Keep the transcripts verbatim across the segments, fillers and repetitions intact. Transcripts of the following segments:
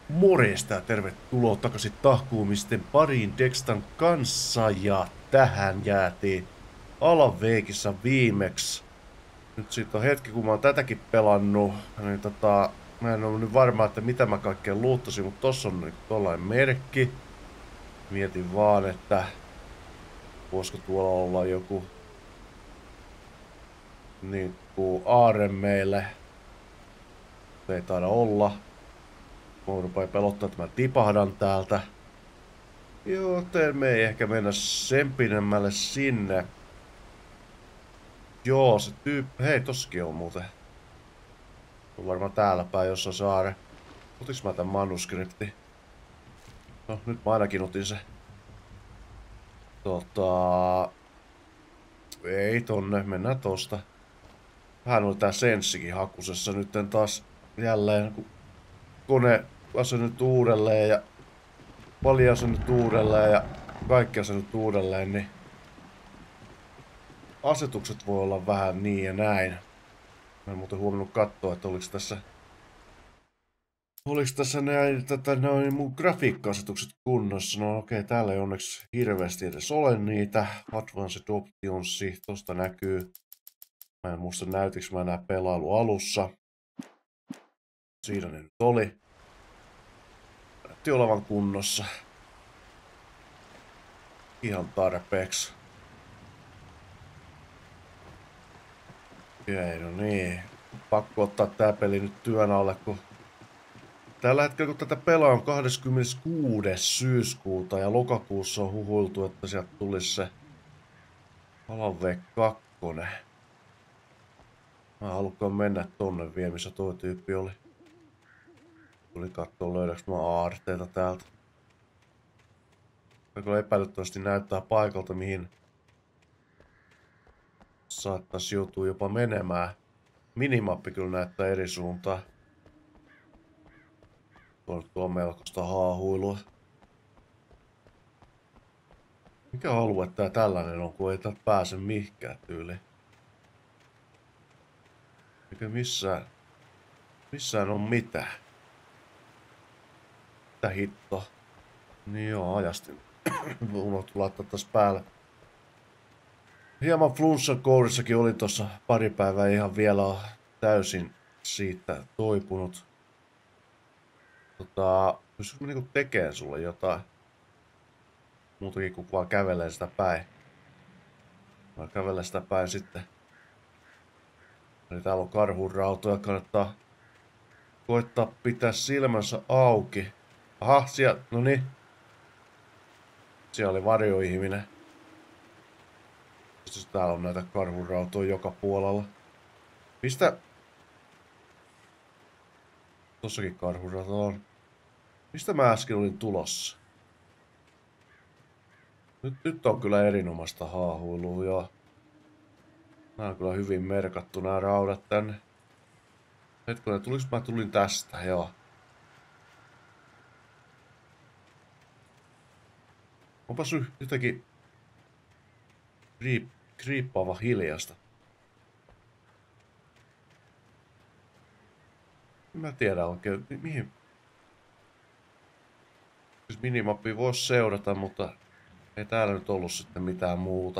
Morjesta ja tervetuloa takaisin tahkuumisten pariin Dextan kanssa ja tähän jäätiin Alan Wakeissa viimeksi. Nyt siitä on hetki kun mä oon tätäkin pelannut, niin tota, mä en ollut nyt varma, että mitä mä kaikkea luuttasin, mutta tossa on nyt tollain merkki. Mietin vaan, että voisiko tuolla olla joku niin kuin aare meille. Ei taida olla. Mä rupean pelottaa, että mä tipahdan täältä. Joten me ei ehkä mennä sen pidemmälle sinne. Joo, se tyyppi... Hei, tossakin on muuten. On varmaan täällä päin jossain saare. Otinks mä tän manuskripti? No, nyt mä ainakin otin se. Tota... Ei tonne, mennään tosta. Vähän oli tää senssikin hakusessa nytten taas jälleen, kun kone asennettu uudelleen ja paljon asennettu uudelleen ja kaikki asennettu uudelleen, niin asetukset voi olla vähän niin ja näin. Mä en muuten huomannut katsoa, että oliks tässä oliks tässä näin, tätä, noin mun grafiikka-asetukset kunnossa. No okei, okay, täällä ei onneksi hirveästi edes ole niitä. Advanced Options, tosta näkyy. Mä en muista näytiks mä nää pelailu alussa. Siinä ne nyt oli. Näytti olevan kunnossa. Ihan tarpeeksi. Okei, no niin. Pakko ottaa tää peli nyt työn alle, kun tällä hetkellä kun tätä pelaa on kahdeskymmeneskuudes syyskuuta ja lokakuussa on huhuiltu, että sieltä tulisi se Alan Wake kaksi. Mä halukkaan mennä tonne vielä, missä tuo tyyppi oli. Tuli kattoo löydäks mä aarteita täältä. Tämä kyllä epäilyttävästi näyttää paikalta, mihin saattaisi joutua jopa menemään. Minimappi kyllä näyttää eri suuntaan. Tuo nyt on melkoista haahuilua. Mikä alue tää tällainen on, kun ei täältä pääse mihinkään tyyliin? Eikä missään... Missään on mitään. Mitä hitto? Niin joo, ajastin. Unohtu laittaa tässä päälle. Hieman flunssan kourissakin olin tossa pari päivää, ihan vielä täysin siitä toipunut. Tota, pystyisikö mä niinku tekemään sulle jotain? Muutakin kuin vaan kävelee sitä päin. Mä kävelen sitä päin sitten. Eli täällä on karhunrautoja, kannattaa koittaa pitää silmänsä auki. Aha, siellä, no niin. Siellä oli varjoihminen. Sitten täällä on näitä karhunrautoja joka puolella. Mistä? Tossakin karhunrauto on. Mistä mä äsken olin tulossa? Nyt, nyt on kyllä erinomaista haahuilua, joo. Nää on kyllä hyvin merkattu nämä raudat tänne. Hetkonen, tuliks mä tulin tästä, joo. Onpas jotenkin kriip, kriippaava hiljasta. En mä tiedä oikein, mi mihin. Siis minimappia voisi seurata, mutta ei täällä nyt ollut sitten mitään muuta.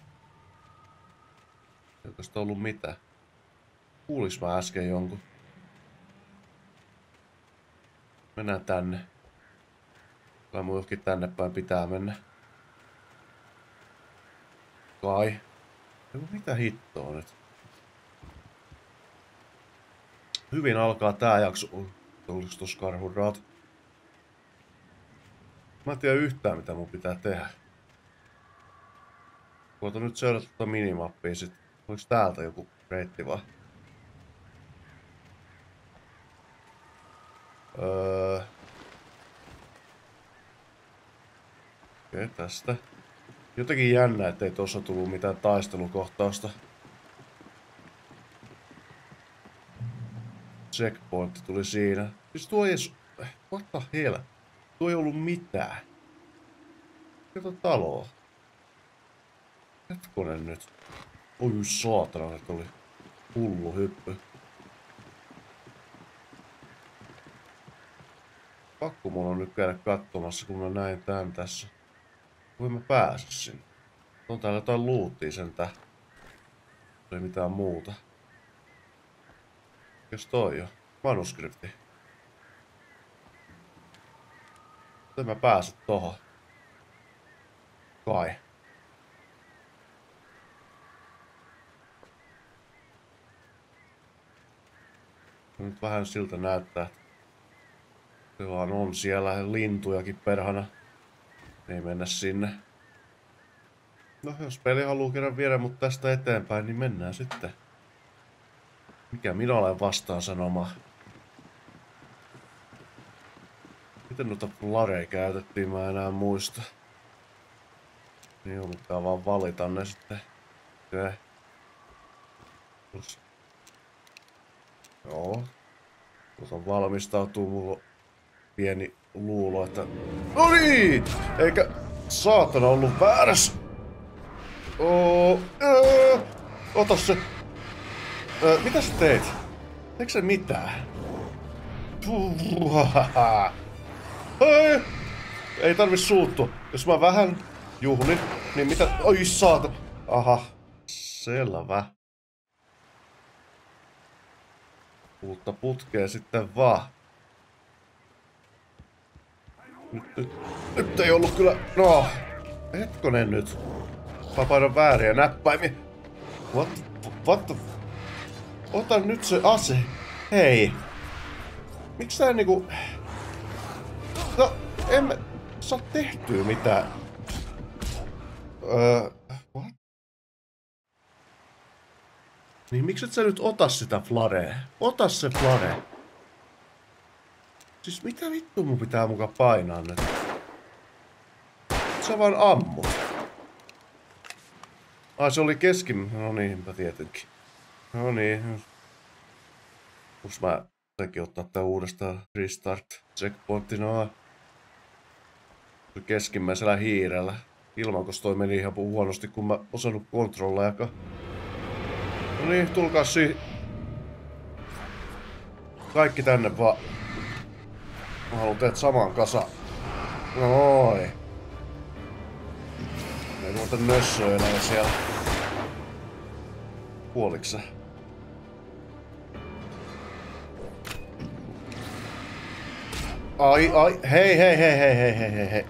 Eikö sitä ollut mitään? Kuulis mä äsken jonkun? Mennään tänne. Kai mun johonkin tänne päin pitää mennä. Kai. Mitä hittoa nyt? Hyvin alkaa tää jakso. Oliko tossa karhunraat? Mä en tiedä yhtään mitä mun pitää tehdä. Koitan nyt seurata tuota minimappia sit. Oliko täältä joku reitti vaan? Öö... Okei, okay, tästä. Jotenkin jännä, ettei tossa tullut mitään taistelukohtausta. Checkpointti tuli siinä. Siis tuo ei edes... What the hell? Tuo ei ollut mitään. Kato taloa. Hetkonen nyt. Oi saatana, että oli hullu hyppy. Pakko mulla on nyt käydä katsomassa, kun mä näin tän tässä. Kuin mä pääsen sinne. On täällä jotain luuttia sentään. Ei mitään muuta. Jos toi on? Manuskripti. Miten mä pääsen tohon? Kai. Nyt vähän siltä näyttää. Se vaan on siellä lintujakin perhana. Ei mennä sinne. No jos peli haluaa kerran viedä mut tästä eteenpäin, niin mennään sitten. Mikä minä olen vastaan sanomaan? Miten noita flareja käytettiin, mä enää muista. Niin on, pitää vaan valita ne sitten. Okay. Plus. Joo. Tuota valmistautuu, mulla on pieni luulo, että... No niin! Eikä saatana ollut väärässä! Oh, öö, ota se! Öö, mitä sä teit? Teekö sä mitään? Hei! Ei tarvi suuttua. Jos mä vähän juhlin, niin mitä... Oi saatana! Aha, selvä. Uutta putkea sitten vaan. Nyt, nyt, nyt ei ollut kyllä... No, hetkonen nyt. Mä painan vääriä näppäimiä. What? What the... Ota nyt se ase. Hei. Miksi tää niinku... No, emme saa tehtyä mitään. Öö... What? Niin miksi et sä nyt ota sitä flarea? Ota se flare. Siis mitä vittu mun pitää muka painaa nyt? Sä vaan ammut. Ai se oli kesken... No niinpä tietenkin. No niin. Kus mä tekin ottaa tää uudestaan restart checkpointti noin. Keskimmäisellä hiirellä. Ilmankos toi meni ihan huonosti, kun mä osannut kontrollejakaan. No niin, tulkaa si... Kaikki tänne vaan. Mä haluan teet saman kasa. Noin. Ei ruveta nössöilemään siellä. Kuoliksä? Ai, ai, hei, hei, hei, hei, hei, hei, hei, hei.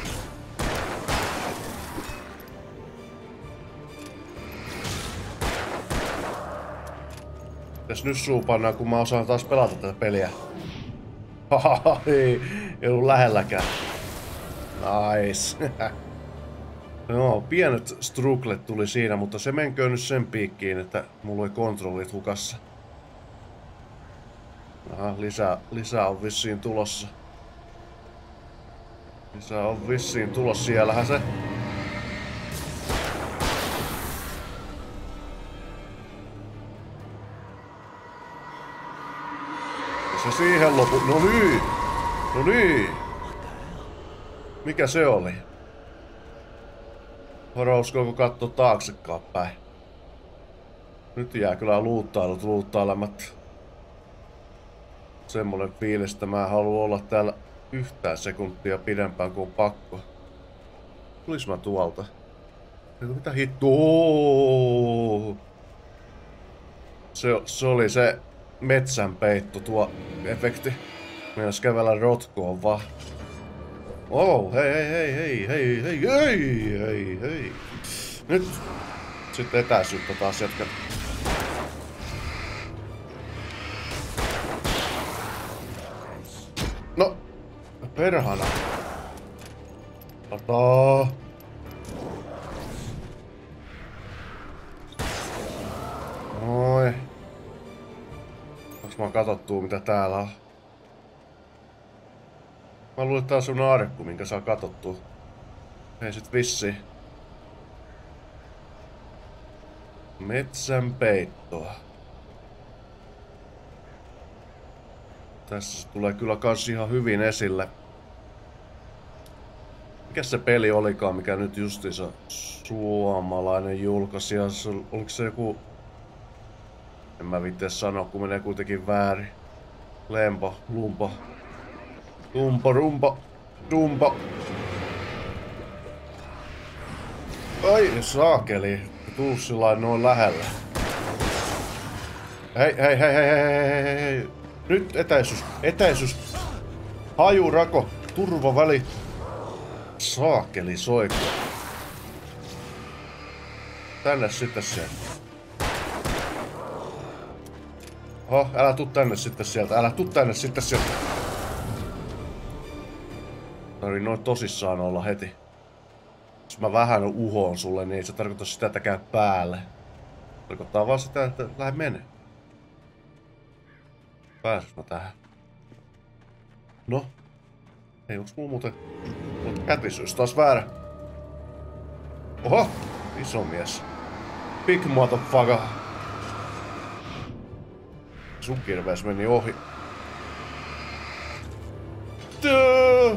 Mitäs nyt suupannaan, kun mä osaan taas pelata tätä peliä? Haha, ei, ei ollut lähelläkään. Nice. No, pienet strugglet tuli siinä, mutta se menköön nyt sen piikkiin, että mulla oli kontrollit hukassa. Aha, lisää, lisää on vissiin tulossa. Lisää on vissiin tulossa, siellähän se. Se siihen lopu. No niin! No niin! Mikä se oli? Uskoiko katsoa taaksekaan päin? Nyt jää kyllä luuttailut luuttailematta. Semmonen fiilis, että mä en halua olla täällä yhtään sekuntia pidempään kuin on pakko. Tulis mä tuolta? Mitä hittua? Se, se oli se metsänpeitto tuo efekti. Meinas kävellä rotkoon vaan. Oh, hei, hei, hei, hei, hei, hei, hei, hei, hei. Nyt sitten etäisyyttä taas jatkan. No, perhana. Ota. Noi. Onks mä katsottua mitä täällä on? Mä luulen, että tää on semmonen arkku, minkä saa katsottua. Ei sit vissiin. Metsän peittoa. Tässä se tulee kyllä kans ihan hyvin esille. Mikä se peli olikaan, mikä nyt justiinsa suomalainen julkaisija? Oliko se joku... En mä viittees sanoa, kun menee kuitenkin väärin. Lempo, lumpo. Tumpo, rumpo, tumpo. Ai saakeli, tuu sillä noin lähellä. Hei, hei, hei, hei, hei, hei, hei. Nyt etäisyys, etäisyys. Hajurako, turvaväli. Saakeli soikko. Tänne sitten sieltä. Oho, älä tuu tänne sitten sieltä, älä tuu tänne sitten sieltä. Tarvii noin tosissaan olla heti. Jos mä vähän uhoon sulle, niin ei se tarkoita sitä, että käy päälle. Tarkoittaa vaan sitä, että lähde mene. Pääsis mä tähän? No? Ei, onks mulla muuten... kätisyys taas väärä? Oho! Iso mies. Big motherfucker. Sun kirvees meni ohi. Tää!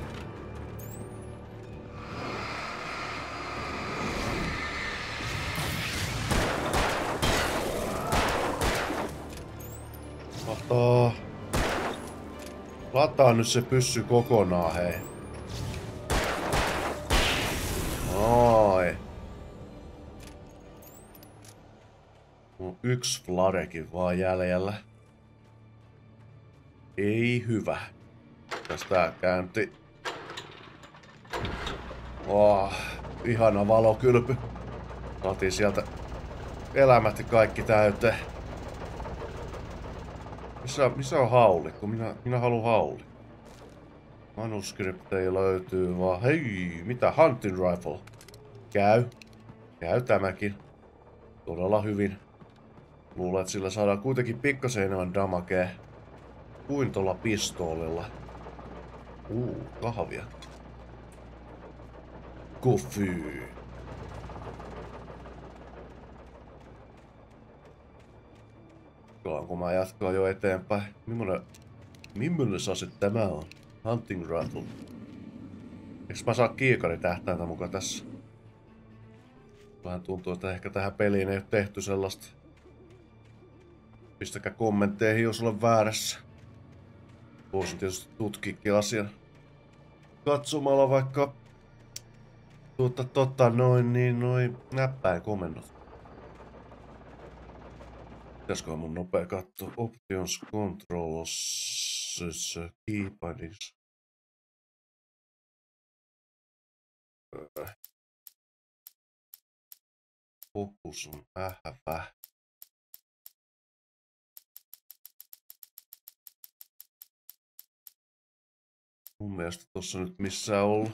Lataa. Lataa nyt se pyssy kokonaan, hei. Ai. On yksi flarekin vaan jäljellä. Ei hyvä. Tästä käynti. Oh, ihana valokylpy. Saatiin sieltä elämät ja kaikki täyteen. Missä, missä on haulikko? Minä, minä haluan haulikko. Manuskripteja löytyy vaan. Hei, mitä? Hunting rifle. Käy. Käy tämäkin. Todella hyvin. Luulen, että sillä saadaan kuitenkin pikkasen enemmän damagea kuin tuolla pistoolilla. Uu, kahvia. Coffee. Kun mä jatkaan jo eteenpäin. Millainen, millainen ase tämä on? Hunting rifle. Eiks mä saa kiikaritähtäintä mukaan tässä? Vähän tuntuu, että ehkä tähän peliin ei ole tehty sellaista. Pistäkää kommentteihin, jos olen väärässä. Voisin tietysti tutkiikin asian katsomalla vaikka tuota, tota, noin, niin noin näppäin komennot. Pitäisikö mun nopea katsoa? Options, controls, keybindings. Fokus on vähävä. Mun mielestä tossa nyt missään ollut.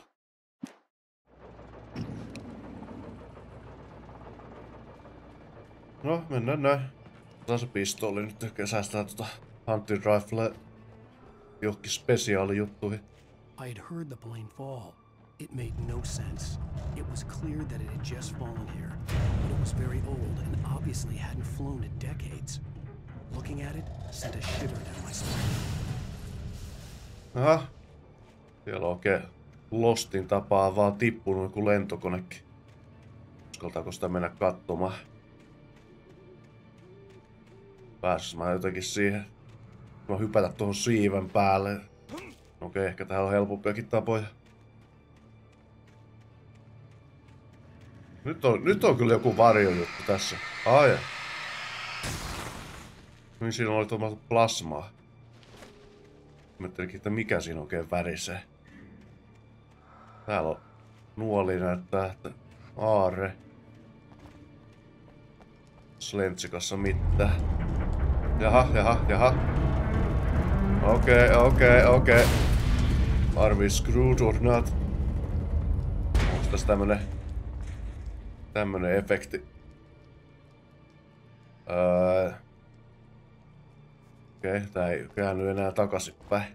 No, mennään näin. Otetaan se pistooli nyt ja säästää tota hunting rifle johonkin spesiaalijuttuihin. I had heard the plane fall. It made no sense. It was clear that it had just fallen here, but it was very old and obviously hadn't flown in decades. Looking at it sent a shiver down my spine. Aha. Siellä on oikein Lostin tapaa vaan tippunut kuin lentokonekin. Uskaltaako sitä mennä katsomaan? Pääsis mä jotenkin siihen. Mä hypätä tuohon siiven päälle. Okei, ehkä täällä on helpompiakin tapoja. Nyt on, nyt on kyllä joku varjojuttu tässä. Ai. Niin siinä oli tuommoista plasmaa. Miettilinkin, että mikä siinä oikein värisee. Täällä on nuoli näyttää, että aarre. Slentsikassa mitään. Jaha, jaha, jaha. Okei, okei, okei. Are we screwed or not? Onks tässä tämmönen... tämmönen efekti? Öö... Okei, okay, tää ei käänny enää takaisinpäin.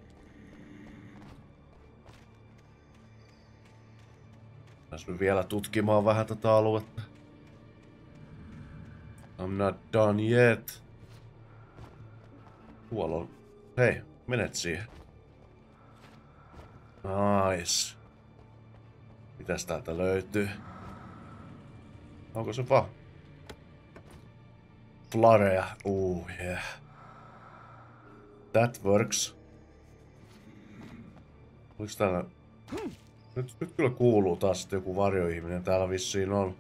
Pääs vielä tutkimaan vähän tätä aluetta. I'm not done yet. Tuolla on... Hei, menet siihen. Nice. Mitäs täältä löytyy? Onko se vaan? Flareja. Uh, yeah. That works. Oliks täällä... Nyt, nyt kyllä kuuluu taas, että joku varjoihminen täällä vissiin on.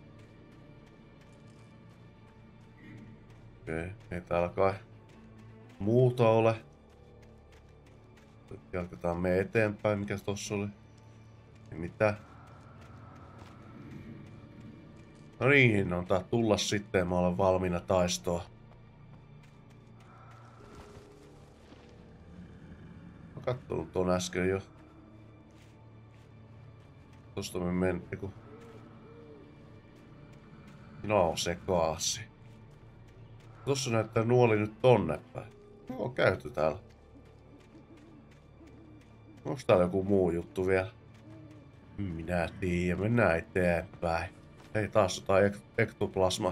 Okei, ei täällä kai muuta ole. Nyt jatketaan me eteenpäin, mikä tossa oli. Ei mitään. No niin, on tää tulla sitten, mä olen valmiina taistoa. Mä kattonut ton äsken jo. Tosta me men... Eiku... No, se kaasi. Tossa näyttää nuoli nyt tonne päin. No, on käyty täällä. Onks täällä joku muu juttu vielä? Minä tiedän, mennään eteenpäin. Ei taas jotain ek ektoplasmaa.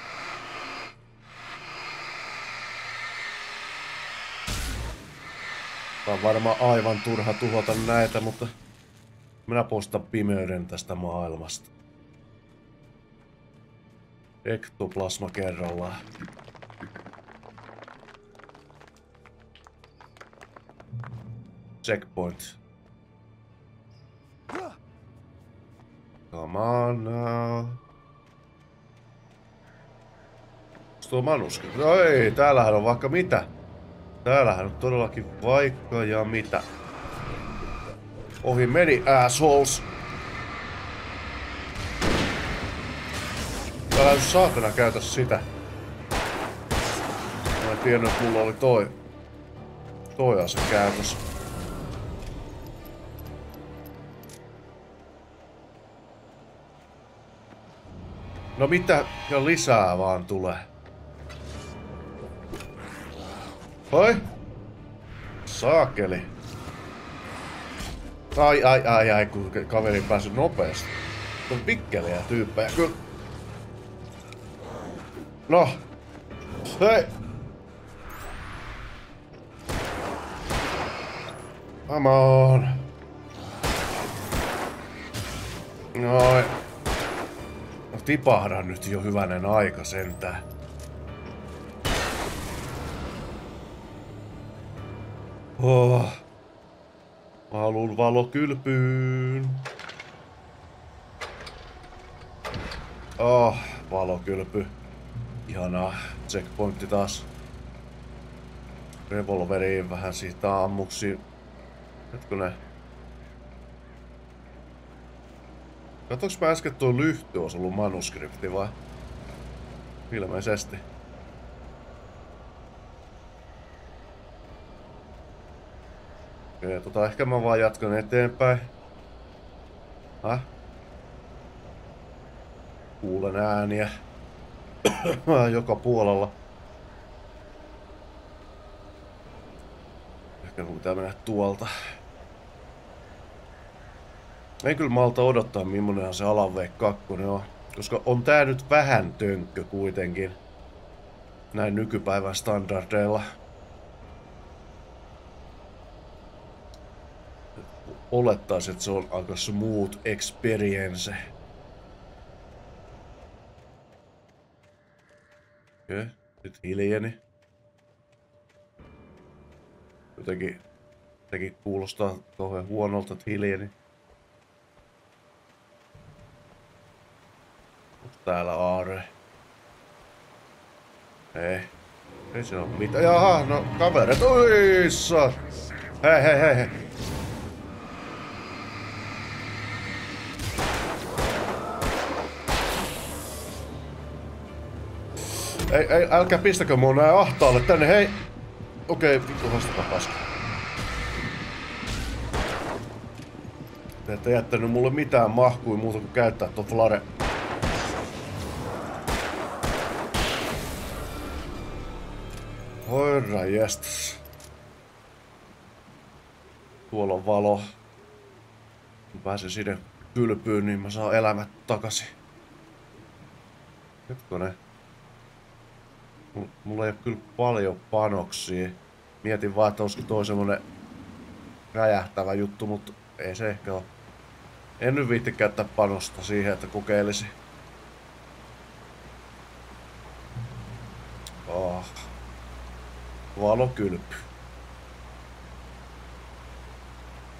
Tää on varmaan aivan turha tuhota näitä, mutta minä poistan pimeyden tästä maailmasta. Ektoplasma kerrallaan. Checkpoint. Come on now. Onks tuo manuskript? No ei, täällähän on vaikka mitä. Täällähän on todellakin vaikka ja mitä. Ohi meni, assholes. Älä nyt saatana käytä sitä. Mä en tiennyt, että mulla oli toi. Toi ase käytössä. No mitä ja lisää vaan tulee. Hoi! Saakeli. Ai ai ai ai, kun kaveri pääsi nopeasti. On pikkeliä tyyppejä, kyllä. No. Hei! Come on. Noin. No tipahda nyt jo hyvänen aika sentään. Oh. Mä haluun valokylpyyn. Oh, valokylpy. Ihanaa. Checkpointti taas. Revolveriin vähän siitä ammuksiin. Hetkonen. Katsoinko mä äsken tuo lyhty olisi ollut manuskripti vai? Ilmeisesti. Okei, tota ehkä mä vaan jatkan eteenpäin. Häh? Kuulen ääniä. Joka puolella. Ehkä mun pitää mennä tuolta. En kyllä malta odottaa, millainen se Alan Wake kaksi on. Koska on tää nyt vähän tönkkö kuitenkin. Näin nykypäivän standardeilla. Olettaisin, että se on aika smooth experience. Okei, nyt hiljeni. Jotenkin, jotenkin kuulostaa kauhean huonolta, että hiljeni. Onks täällä aare? Ei. Ei se oo mitään. Jaha, no kaverit. Oissa! Hei hei hei hei. Ei, ei, älkää pistäkö mua näin ahtaalle tänne, hei! Okei, vittu haastakaa paska. Te ette jättänyt mulle mitään mahkui muuta kuin käyttää ton flare. Herra jestas. Tuolla on valo. Kun pääsen sinne kylpyyn, niin mä saan elämät takaisin. Hetkonen. Mulla ei oo kyllä paljon panoksia. Mietin vaan, että olisiko toi semmonen räjähtävä juttu, mutta ei se ehkä oo. En nyt viitti käyttää panosta siihen, että kokeilisi. Oh. Valokylpy.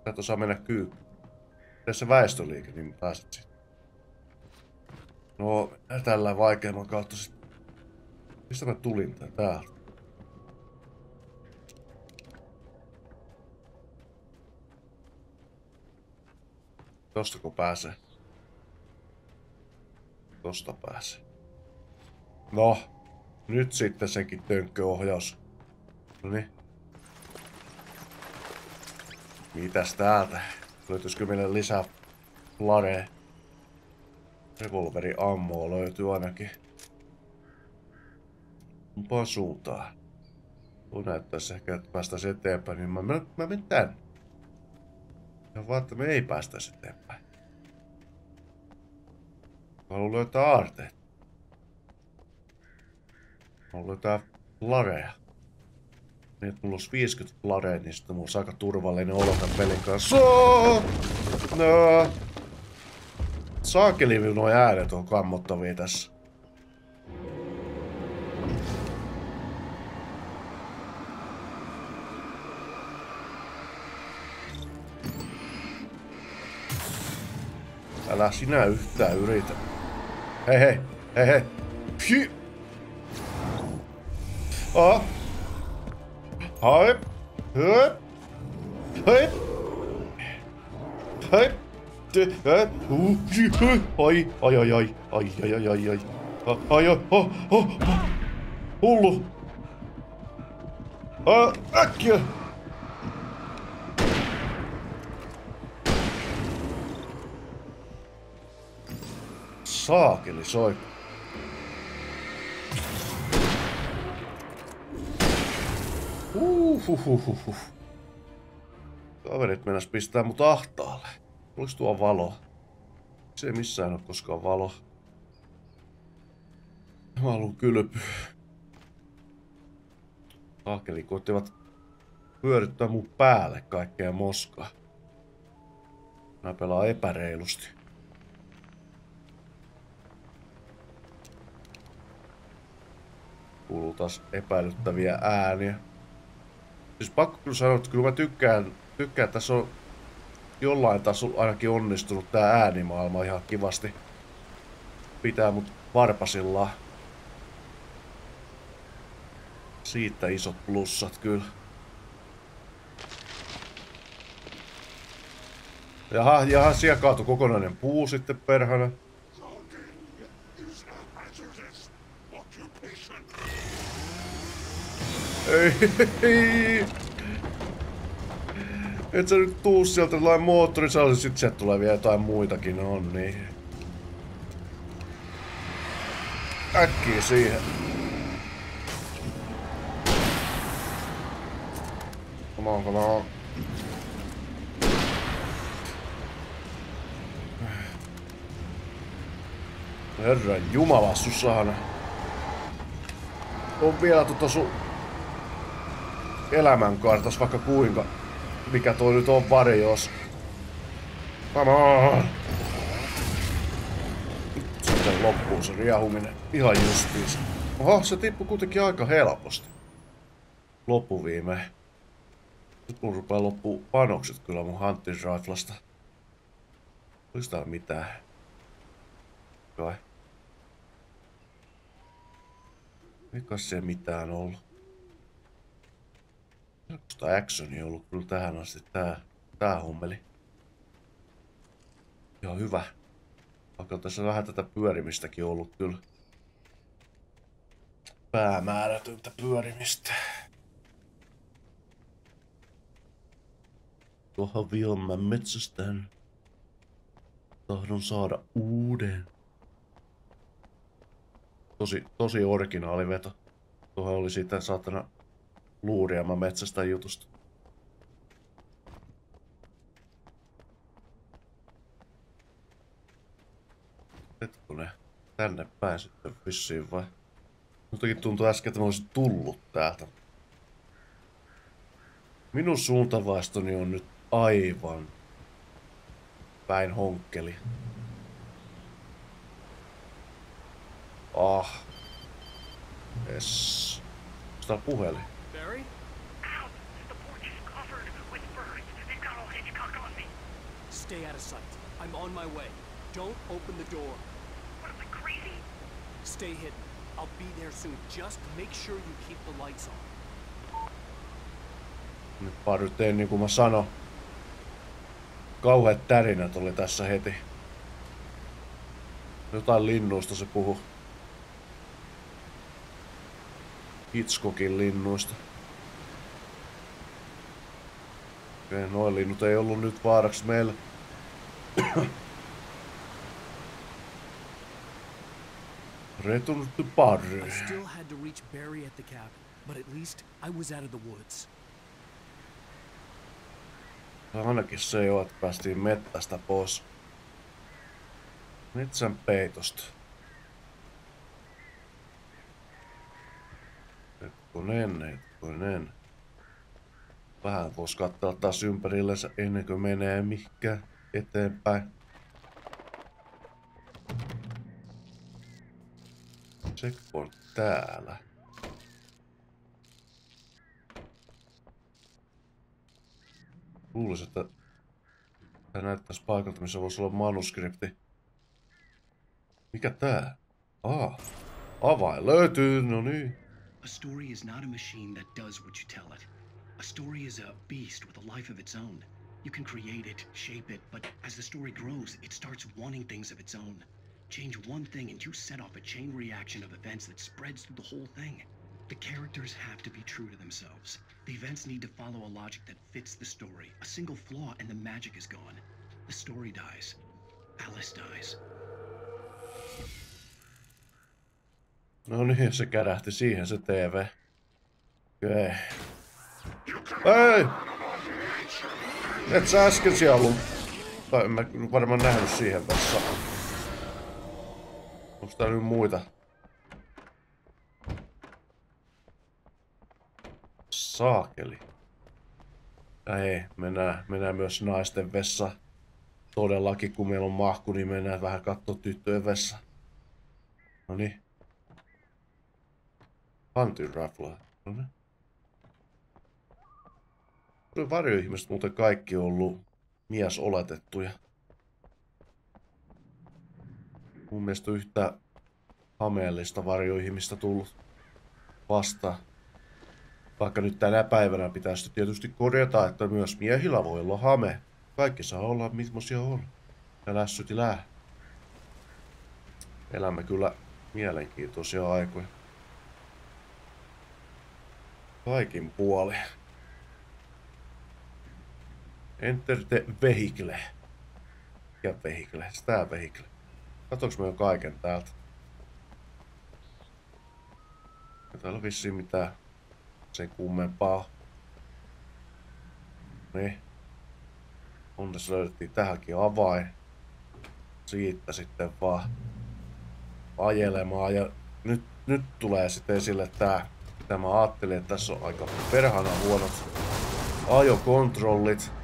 Sä et osaa mennä kyykkyyn. Tässä väestöliike, niin pääset siitä. No, tällä vaikeamman kautta sitten. Mistä mä tulin tää täältä? Tostako pääsee? Tosta pääsee. No, nyt sitten senkin tönkköohjaus. Noniin. Mitäs täältä? Löytyisikö meille lisää Lare? Revolveri ammoa löytyy ainakin. Kumpaan suuntaan? Tuo näyttäisi ehkä, että päästäisiin eteenpäin, niin mä, mä, mä menen tänne. Ja vaan, että me ei päästäisi eteenpäin. Mä haluan löytää aarteet. Mä haluan löytää Larea. Niin, että mulla olisi viisikymmentä Larea, niin sitten mulla olisi aika turvallinen olo tämän pelin kanssa. No. Saakeli, nuo äänet on kammottavia tässä. Älä sinä yhtään yritä. Hei hei, hei hei. Phi. Ah. Hai. Hei. Hei. Hei. Ai, ai, ai, ai, ai, ai, ai, ai, ai, ai, ai, oh, oh, hullu. Äkkiä. Saakeli soi. Uhuhuhuhu. Kaverit mennäs pistää mut ahtaalle. Oliks tuo valo? Se ei missään ole koskaan valo. Mä haluun kylpyä. Saakeli koittivat pyörittää mun päälle kaikkea moskaa. Mä pelaan epäreilusti. Kuuluu taas epäilyttäviä ääniä. Siis pakko kyllä sanoa, että kyllä mä tykkään, tykkään että tässä on jollain tasolla ainakin onnistunut tää äänimaailma ihan kivasti. Pitää mut varpasillaan. Siitä isot plussat kyllä. Jaha, jaha, siellä kaatui kokonainen puu sitten perhana. Ei, ei. Et sä nyt tuu sieltä jotain moottorisalli, sit sieltä tulee vielä jotain muitakin, on niin. Äkkiä siihen. Come on, come on. Herran jumala, Susana. On vielä tota sun elämänkartas vaikka kuinka. Mikä toi nyt on varjoos. Come on! Sitten loppuu se riahuminen. Ihan justiis. Oho, se tippui kuitenkin aika helposti. Loppuviimeen. Nyt mun rupee loppuu panokset kyllä mun hunting riflasta. Olis täällä mitään? Kai. Eikä se mitään ollut. Sitä actionia ollut kyllä tähän asti tää, tää hommeli. Ihan hyvä. Vaikka tässä vähän tätä pyörimistäkin ollut kyllä. Päämäärätöntä pyörimistä. Tuohon Vilman metsästän. Tahdon saada uuden. Tosi, tosi originaali veto. Tuohon oli siitä saatana luuria mä metsästän jutusta. Hetkonen. Tänne päin sitten vissiin vai? Jotenkin tuntui äsken, että mä olisin tullut täältä. Minun suuntavaistoni on nyt aivan päin honkkeli. Ah. Yes. Onks täällä puhelin? Barry? Ow! The porch is covered with birds. They've got all Hitchcock Stay out of sight. I'm on my way. Don't open the door. What am I, crazy? Stay hidden. I'll be there soon. Just make sure you keep the lights on. Nyt Parry, teen niin kuin mä sanon. Kauheat tärinät oli tässä heti. Jotain linnuista se puhu. Hitchcockin linnuista. Okei, noin linnut ei ollut nyt vaaraksi meille. Return to Parry. I still had to reach Barry at the cabin, but at least I was out of the woods. Ainakin se jo, että päästiin mettästä pois. Metsän peitosta. Hetkonen, hetkonen. Vähän vois katsella taas ympärillensä ennen kuin menee mihinkään eteenpäin. Checkpoint täällä. Luulisin, että tää näyttäisi paikalta, missä voisi olla manuskripti. Mikä tää? Ah, avain löytyy, no niin. A story is not a machine that does what you tell it. A story is a beast with a life of its own. You can create it, shape it, but as the story grows, it starts wanting things of its own. Change one thing and you set off a chain reaction of events that spreads through the whole thing. The characters have to be true to themselves. The events need to follow a logic that fits the story. A single flaw and the magic is gone. The story dies. Alice dies. No niin, se kärähti siihen se T V. Okei. Ei! Et sä äsken siellä ollut. Tai en mä varmaan nähnyt siihen vessaan. Onks tää nyt muita? Saakeli. Ei, mennään, mennään myös naisten vessa. Todellakin, kun meillä on mahku, niin mennään vähän kattoo tyttöjen vessa. Noniin. Hunting rifle. Noniin. Varjoihmiset muuten kaikki on ollut mies oletettuja. Mun mielestä yhtä hameellista varjoihmistä tullut vastaan. Vaikka nyt tänä päivänä pitäisi tietysti korjata, että myös miehillä voi olla hame. Kaikki saa olla mitmosia on. Ja lässyt lää. Elämme kyllä mielenkiintoisia aikoja. Kaikin puoli. Enter the vehicle. Mikä vehicle? Sitä vehicle. Katsoinko mä jo kaiken täältä? Ei täällä ole vissiin mitään sen kummempaa. Niin. Onnes löydettiin tähänkin avain. Siitä sitten vaan ajelemaan. Ja nyt, nyt tulee sitten esille tää, mitä mä ajattelin, että tässä on aika perhana huonot ajokontrollit.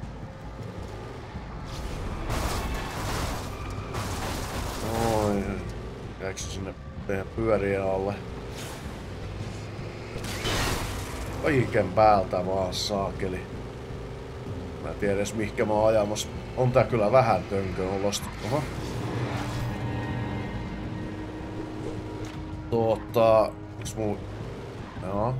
Oi, jäikö se sinne tehdä pyörien alle? Kaiken päältä vaan saakeli. Mä en tiedä edes mihinkä mä oon ajamassa. On tää kyllä vähän tönkön olosta. Oho. Tuota... Onks muu... Joo.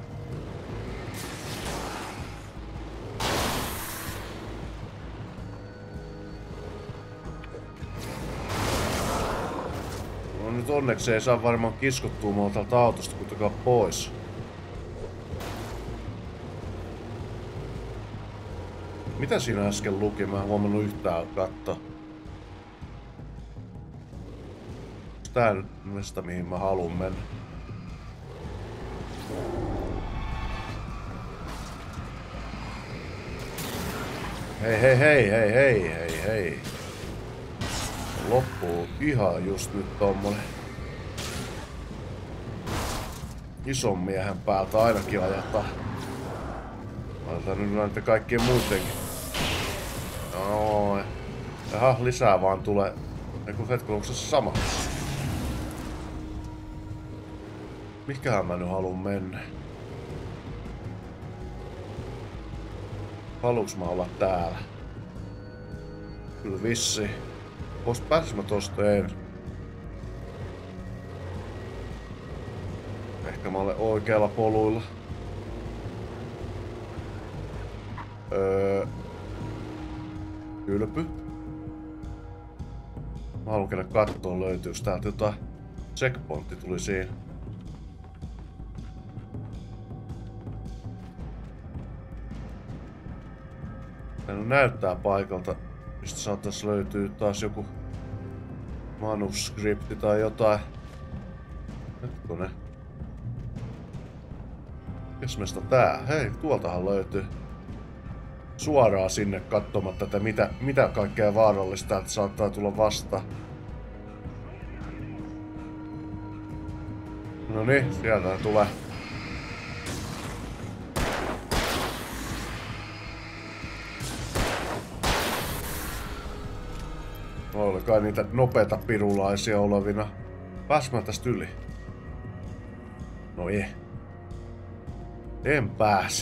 No nyt onneksi ei saa varmaan kiskottua mua tältä autosta kuitenkaan pois. Mitä siinä äsken luki? Mä en huomannut yhtään katsoa. Onks tää nyt mistä mihin mä haluun mennä? Hei hei hei hei hei hei hei. Loppuu ihan just nyt tommonen. Ison miehen päältä ainakin ajetaan. Laitetaan nyt näitä kaikkien muutenkin. Noin. Jaha, lisää vaan tulee. Eiku hetko, onko se sama? Mikähän mä nyt haluun mennä? Haluuks mä olla täällä? Kyllä vissi. Ois pääsis mä tosta en. Ehkä mä olen oikealla poluilla. Öö... Kylpy. Mä haluan käydä kattoo löytyykö täältä jotain. Checkpointti tuli siinä. Täällä näyttää paikalta, mistä saattaisi löytyä taas joku manuskripti tai jotain. Hetkonen. Kes meistä tää? Hei, tuoltahan löytyy. Suoraan sinne katsomatta, että mitä, mitä kaikkea vaarallista täältä saattaa tulla vastaan. No niin, sieltä tulee. Oli kai niitä nopeita pirulaisia olevina. Pääs mä tästä yli. No ei. En pääse.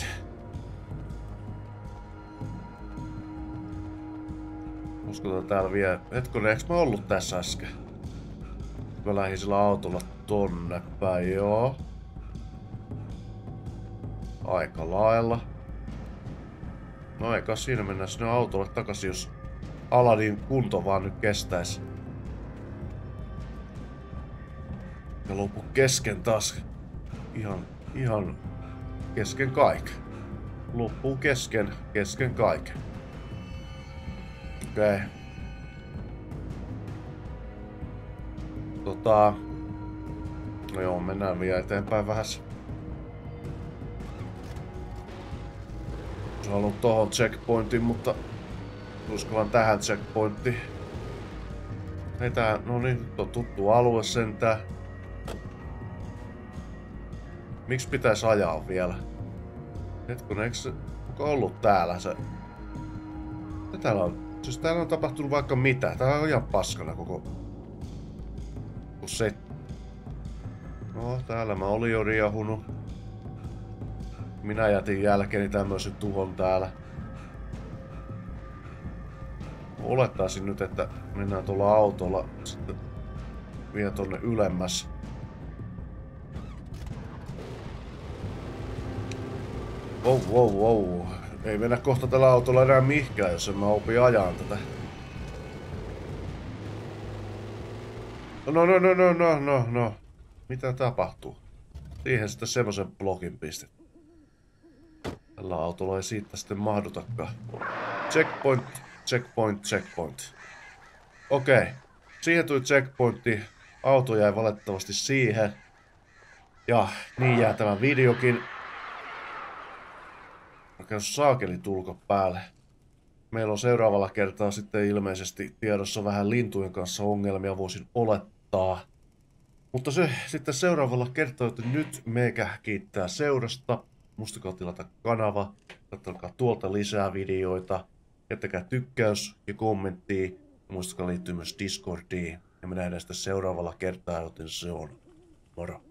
Uskotaan täällä vielä. Hetkonen, eikö mä ollut tässä äsken? Mä lähdin sillä autolla tonne päin, joo. Aika lailla. No eikä siinä mennä sinne autolle takaisin, jos Aladin kunto vaan nyt kestäisi. Ja lopu kesken taas. Ihan, ihan kesken kaiken. Loppuu kesken, kesken kaiken. Okei. Okay. Tota... No joo, mennään vielä eteenpäin vähän. Jos haluan tohon checkpointin, mutta... Uskovan tähän checkpointtiin. Ei tää... No niin, nyt on tuttu alue sentään. Miksi pitäisi ajaa vielä? Hetkinen, eikö se... Onko ollut täällä se... Mitä täällä on? Siis täällä on tapahtunut vaikka mitä. Tää on ihan paskana koko... Koko set. No, täällä mä olin jo riehunut. Minä jätin jälkeeni tämmöisen tuhon täällä. Olettaisin nyt, että mennään tuolla autolla sitten vielä tonne ylemmäs. Wow, wow, wow. Ei mennä kohta tällä autolla enää mihinkään, jos en mä opin ajaan tätä. No, no, no, no, no, no, no. Mitä tapahtuu? Siihen sitten semmosen blogin pistet. Tällä autolla ei siitä sitten mahdutakaan. Checkpoint, checkpoint, checkpoint. Okei. Okay. Siihen tuli checkpointti. Auto jäi valitettavasti siihen. Ja niin jää tämä videokin. Käy saakeli tulko päälle. Meillä on seuraavalla kertaa sitten ilmeisesti tiedossa vähän lintujen kanssa ongelmia, voisin olettaa. Mutta se sitten seuraavalla kertaa, että nyt meikä kiittää seurasta. Muistakaa tilata kanava, katsokaa tuolta lisää videoita, jättäkää tykkäys ja kommenttia. Muistakaa liittyä myös Discordiin. Ja me nähdään sitä seuraavalla kertaa, joten se on moro.